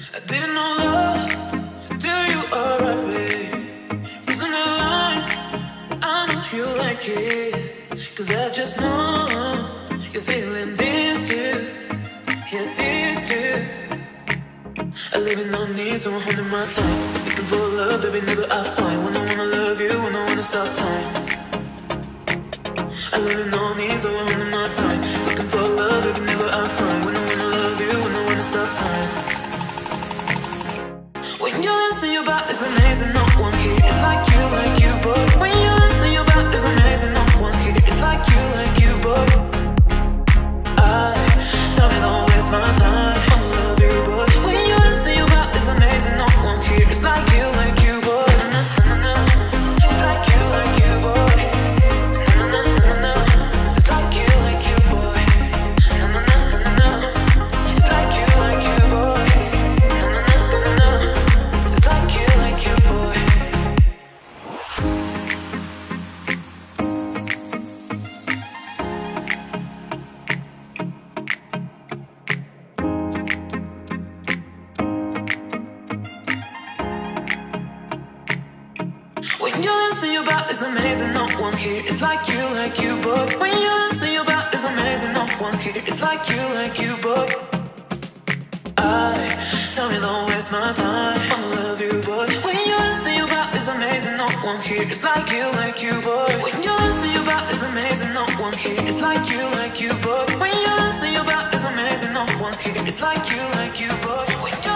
I didn't know love till you arrived, babe. Isn't the line? I know you like it. Cause I just know you're feeling this too. Yeah, this too. I live in on knees, so I'm holding my time. Looking for love, baby, never I find. When I wanna love you, when I wanna stop time. I live in on knees, so I'm holding my time. Looking for love, baby, never I find. When I wanna love you, when I wanna stop time. When you listen, your body's amazing, no one here. It's like you, boy. When you listen, your body's amazing, no one here. It's like you, boy. Tell me don't waste my time. I'ma love you, boy. When you listen, your body's amazing, no one here. It's like you, boy. It's like you, boy. It's like you, boy. It's like you, boy. It's like you, boy. When you listen, your body's amazing, no one here. It's like you, boy. When you listen, your body's amazing, no one here. It's like you, boy. Tell me don't waste my time. I'ma love you, boy. When you listen, your body's amazing, no one here. It's like you, boy. When you listen, your body's amazing, no one here. It's like you, boy. When you listen, your body's amazing, no one here. It's like you, boy. When you